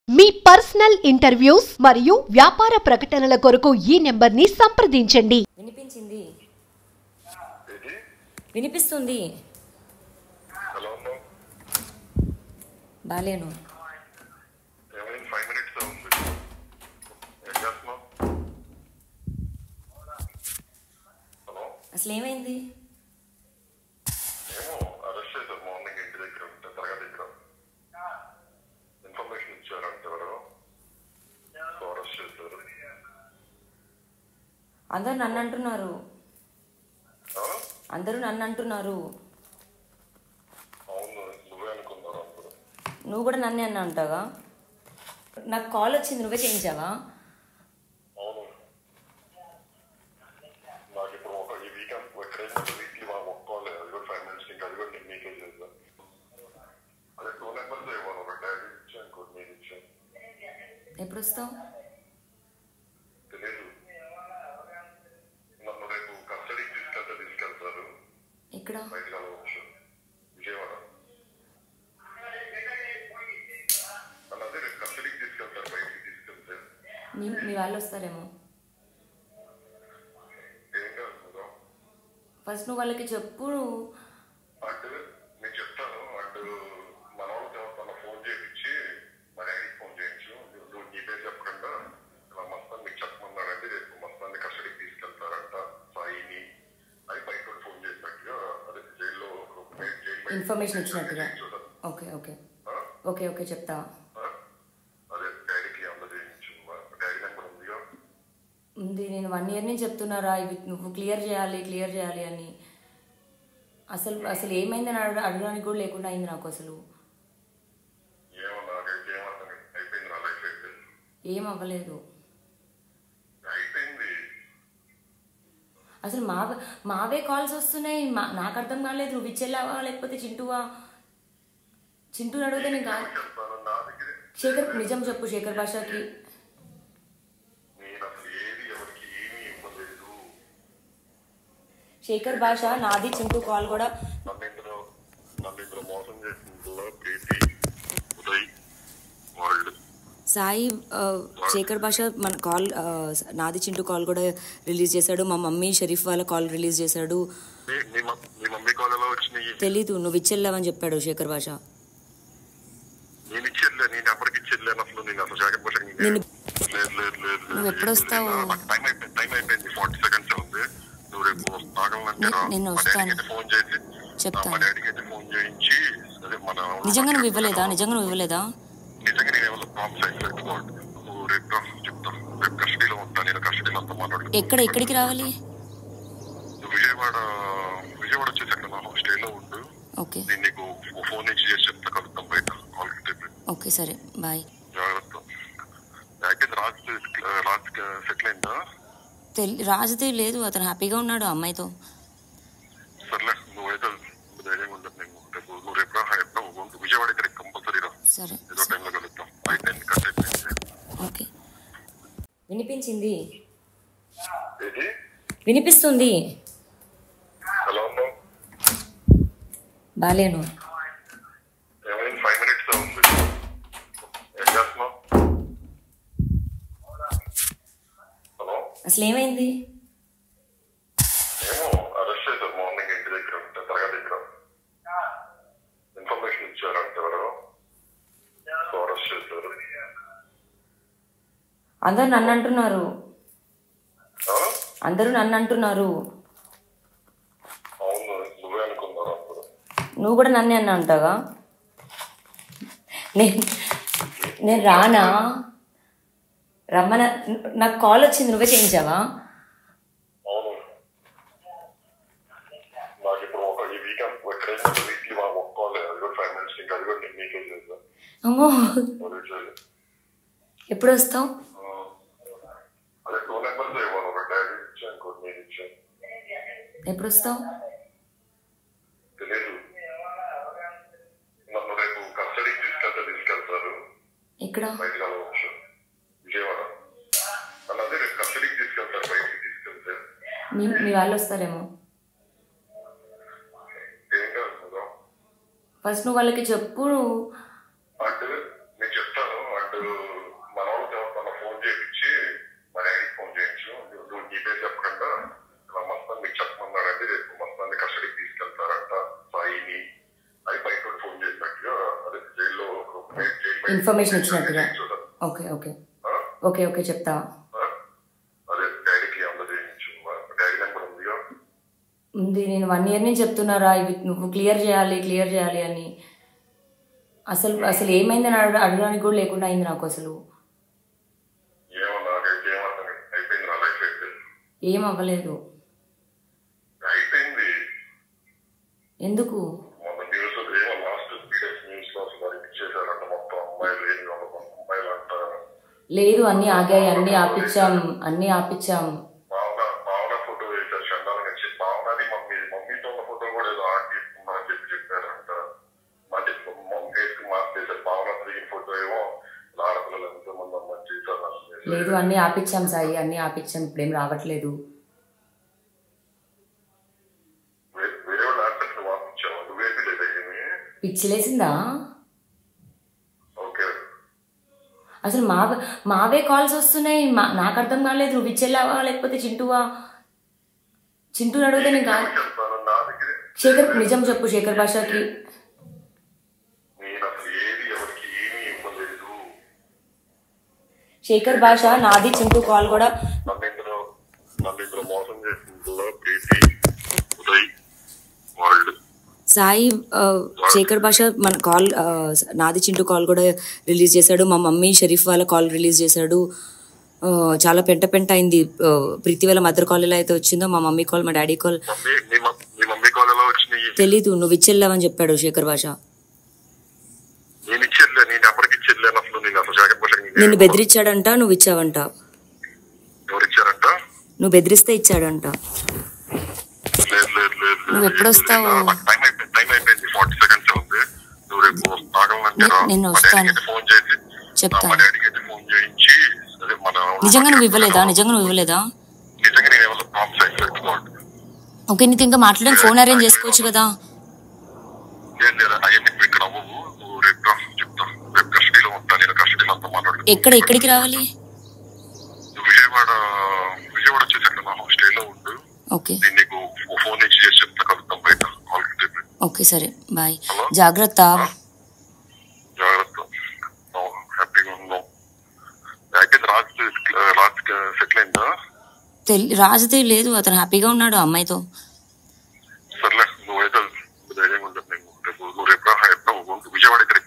మీ personal interviews మరియు వ్యాపార ప్రకటనల కొరకు ఈ నెంబర్ని సంప్రదించండి. వినిపించింది. వినిపిస్తుంది. బాలేను. అసలు ఏమైంది? అందరూ నన్ను అంటున్నారు. నువ్వు కూడా నన్నే అన్నా అంటావా? నాకు కాల్ వచ్చింది, నువ్వే చేయించావా? ఎప్పుడు వస్తావు? ఎక్కడ? మీ వాళ్ళు వస్తారేమో. ఫస్ట్ నువ్వు వాళ్ళకి చెప్పు. ఇన్ఫర్మేషన్ ఇచ్చినట్టుగా. ఓకే ఓకే ఓకే ఓకే చెప్తా. ఉంది. నేను 1 year నుంచి చెప్తున్నారా ఇవి నువ్వు క్లియర్ చేయాలి అని. అసలు ఏమైందని అడగడానికి కూడా లేకుండా అయింది నాకు. అసలు ఏం అవ్వలేదు. అసలు మావే కాల్స్ వస్తున్నాయి. నాకు అర్థం కాలేదు. నువ్వు ఇచ్చేలావా లేకపోతే చింటూ అడిగితే నేను కాదు. శేఖర్ నిజం చెప్పు. శేఖర్ భాషకి శేఖర్ భాష నాది చింటూ కాల్ కూడా సాయి. శేఖర్ భాష మన కాల్ నాది చింటూ కాల్ కూడా రిలీజ్ చేశాడు. మా మమ్మీ షరీఫ్ వాళ్ళ కాల్ రిలీజ్ చేశాడు. తెలీదు. నువ్వు ఇచ్చెళ్ళావని చెప్పాడు శేఖర్ భాష. నువ్వు ఎప్పుడు వస్తావు? నేను వస్తాను, చెప్తాను. నిజంగా నువ్వు ఇవ్వలేదా? ఎక్కడికి రావాలి? ఓకే ఓకే సరే బాయ్. రాజుది లేదు, అతను హ్యాపీగా ఉన్నాడు అమ్మాయితో. సరే ఓకే. వినిపిస్తుంది. బాలేను. అసలు ఏమైంది? అందరూ నన్ను అంటున్నారు. నువ్వు కూడా నన్నే అన్నా అంటావా? నేను రానా? నాకు కాల్ వచ్చింది, నువ్వే చేయించావా? అమ్మో, ఎప్పుడు వస్తావు? ఎక్కడ? మీ వాళ్ళు వస్తారేమో. ఫస్ట్ నువ్వు వాళ్ళకి చెప్పు. ఇన్ఫర్మేషన్ ఇచ్చినట్టుగా. ఓకే ఓకే ఓకే ఓకే చెప్తా. ఉంది, నేను 1 year నుంచి చెప్తున్నారా ఇవి నువ్వు క్లియర్ చేయాలి అని. అసలు ఏమైందని అడగడానికి కూడా లేకుండా అయింది నాకు. అసలు ఏం అవ్వలేదు. ఎందుకు లేదు, అన్నీ ఆగాయి, అన్నీ ఆపిచ్చాం. లేదు, అన్నీ ఆపిచ్చాం సాయి, అన్నీ ఆపిచ్చాం. ఇప్పుడేం రావట్లేదు. పిచ్చిలేసిందా? అసలు మావే కాల్స్ వస్తున్నాయి. నాకు అర్థం కాలేదు. నువ్వు పిచ్చెళ్ళావా లేకపోతే చింటూని అడిగితే నేను కాదు. శేఖర్ నిజం చెప్పు, శేఖర్ భాషకి. శేఖర్ భాష నాది చింటూ కాల్ కూడా సాయి. శేఖర్ భాష మన కాల్ నాది చింటూ కాల్ కూడా రిలీజ్ చేశాడు. మా మమ్మీ షరీఫ్ వాళ్ళ కాల్ రిలీజ్ చేశాడు. చాలా పెంట అయింది. ప్రీతి వాళ్ళ మదర్ కాల్ ఎలా అయితే వచ్చిందో మా మమ్మీ కాల్, మా డాడీ కాల్ తెలీదు. నువ్వు ఇచ్చెళ్ళావని చెప్పాడు శేఖర్ భాష. నిన్ను బెదిరించాడంట, నువ్వు ఇచ్చావంట. నువ్వు బెదిరిస్తే ఇచ్చాడంట. నువ్వు ఎప్పుడొస్తావు? నేను వస్తాను, చెప్తాను. నిజంగా నువ్వు ఇవ్వలేదా? ఓకే, నీతో ఇంకా మాట్లాడడానికి ఫోన్ అరేంజ్ చేసుకోవచ్చు కదా. ఎక్కడికి రావాలి? ఓకే ఓకే సరే, బాయ్. జాగ్రత్త. రాజుదే లేదు, అతను హ్యాపీగా ఉన్నాడు అమ్మాయితో.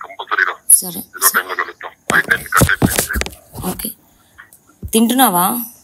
సరే ఓకే. తింటున్నావా?